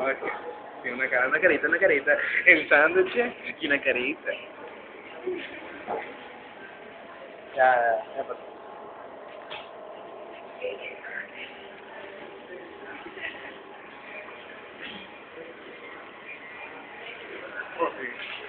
Ok. Sí, una cara, una carita. El sándwich y una carita. Ya pasó. Oh, sí.